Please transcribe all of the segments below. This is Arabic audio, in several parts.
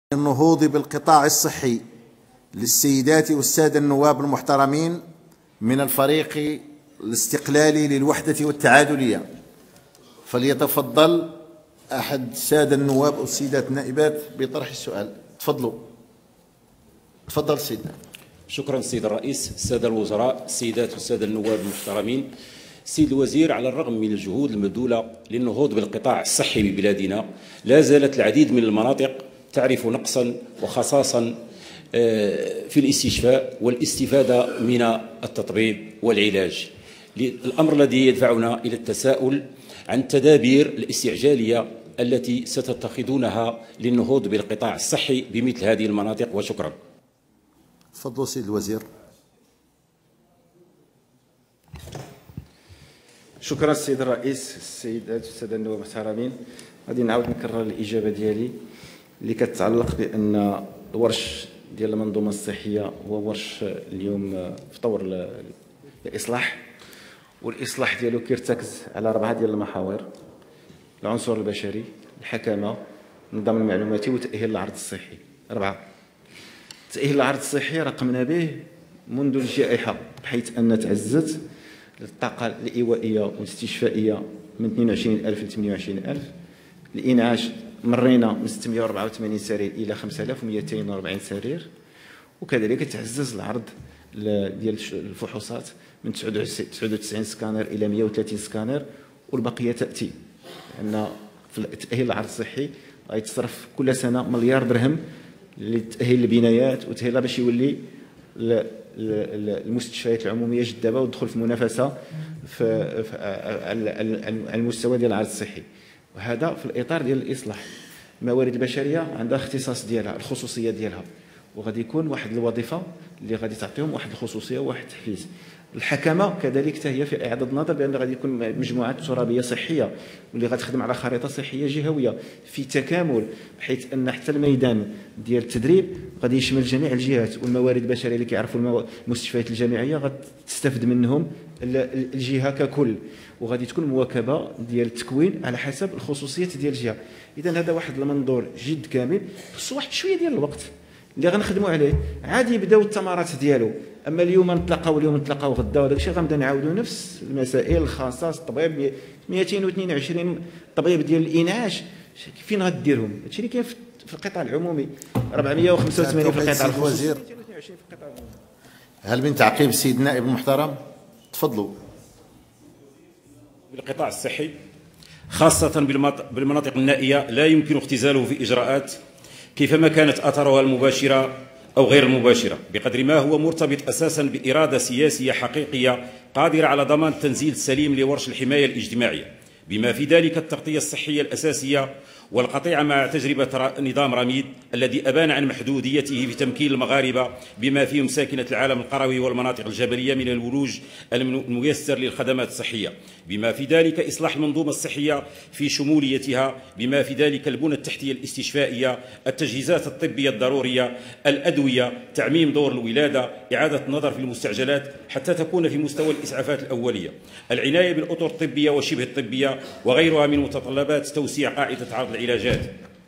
النهوض بالقطاع الصحي للسيدات والسادة النواب المحترمين من الفريق الاستقلالي للوحدة والتعادلية. فليتفضل أحد السادة النواب أو السيدات النائبات بطرح السؤال. تفضلوا. تفضل سيدنا. شكرا سيد الرئيس. السادة الوزراء، السيدات والسادة النواب المحترمين، سيد الوزير، على الرغم من الجهود المبذولة للنهوض بالقطاع الصحي ببلادنا، لا زالت العديد من المناطق تعرف نقصا وخصاصا في الاستشفاء والاستفادة من التطبيب والعلاج. الأمر الذي يدفعنا إلى التساؤل عن التدابير الاستعجالية التي ستتخذونها للنهوض بالقطاع الصحي بمثل هذه المناطق، وشكرا. تفضلوا سيد الوزير. شكرا السيد الرئيس. السيدات والساده النواب المحترمين، غادي نعاود نكرر الاجابه ديالي اللي كتعلق بان الورش ديال المنظومه الصحيه هو ورش اليوم في طور الاصلاح، والاصلاح ديالو كيرتكز على 4 ديال المحاور: العنصر البشري، الحكمه، النظام المعلوماتي، وتاهيل العرض الصحي. 4. تاهيل العرض الصحي راه قمنا به منذ الجائحه، بحيث ان تعززت الطاقه الايوائيه والاستشفائيه من 22,000 ل 28,000. الانعاش مرينا من 684 سرير الى 5240 سرير، وكذلك تعزز العرض ديال الفحوصات من 99 سكانر الى 130 سكانر، والبقيه تاتي. لان في تاهيل العرض الصحي غيتصرف كل سنه مليار درهم لتاهيل البنايات وتاهيلها باش يولي المستشفيات العموميه جذابه وتدخل في منافسه على المستوى ديال العرض الصحي. وهذا في الاطار ديال الاصلاح. الموارد البشريه عندها اختصاص ديالها، الخصوصيه ديالها، وغادي يكون واحد الوظيفه اللي غادي تعطيهم واحد الخصوصيه وواحد التحفيز. الحكمه كذلك حتى هي في اعاده النظر، بان غادي يكون مجموعات ترابيه صحيه واللي غتخدم على خريطه صحيه جهويه في تكامل، بحيث ان حتى الميدان ديال التدريب غادي يشمل جميع الجهات، والموارد البشريه اللي كيعرفوا المستشفيات الجامعيه غتستفد منهم الجهه ككل، وغادي تكون مواكبه ديال التكوين على حسب الخصوصيات ديال الجهه. اذا هذا واحد المنظور جد كامل، خصو واحد شويه ديال الوقت اللي غنخدموا عليه، عادي يبداو الثمرات ديالو. اما اليوم نتلاقاو غدا وداك الشيء غنبدا نعاودوا نفس المسائل الخاصه. الطبيب 222 طبيب ديال الانعاش فين غديرهم؟ هادشي اللي كاين في القطاع العمومي، 485 في القطاع الخصوصي، 222 في القطاع العمومي. هل من تعقيب السيد النائب المحترم؟ تفضلوا. بالقطاع الصحي خاصة بالمناطق النائية لا يمكن اختزاله في إجراءات كيفما كانت آثارها المباشرة أو غير المباشرة، بقدر ما هو مرتبط أساسا بإرادة سياسية حقيقية قادرة على ضمان التنزيل السليم لورش الحماية الاجتماعية، بما في ذلك التغطية الصحية الأساسية والقطيعة مع تجربة نظام رميد الذي أبان عن محدوديته في تمكين المغاربة بما فيهم ساكنة العالم القروي والمناطق الجبلية من الولوج الميسر للخدمات الصحية، بما في ذلك إصلاح المنظومة الصحية في شموليتها، بما في ذلك البنى التحتية الاستشفائية، التجهيزات الطبية الضرورية، الأدوية، تعميم دور الولادة، إعادة النظر في المستعجلات حتى تكون في مستوى الإسعافات الأولية، العناية بالأطر الطبية وشبه الطبية وغيرها من متطلبات توسيع قاعدة عرض العلاجات.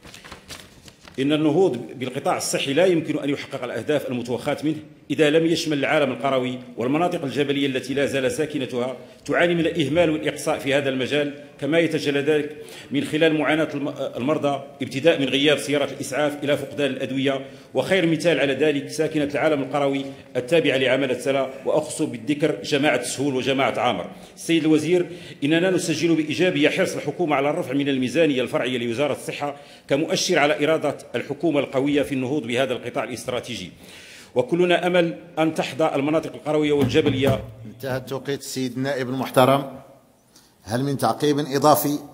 إن النهوض بالقطاع الصحي لا يمكن أن يحقق الأهداف المتوخاة منه إذا لم يشمل العالم القروي والمناطق الجبلية التي لا زال ساكنتها تعاني من الإهمال والإقصاء في هذا المجال، كما يتجلى ذلك من خلال معاناة المرضى، ابتداء من غياب سيارات الإسعاف إلى فقدان الأدوية. وخير مثال على ذلك ساكنة العالم القروي التابعة لعمالة سلا، وأخص بالذكر جماعة السهول وجماعة عامر. السيد الوزير، إننا نسجل بإيجابية حرص الحكومة على الرفع من الميزانية الفرعية لوزارة الصحة كمؤشر على إرادة الحكومة القوية في النهوض بهذا القطاع الاستراتيجي، وكلنا أمل أن تحظى المناطق القروية والجبلية. انتهى التوقيت. السيد النائب المحترم، هل من تعقيب إضافي؟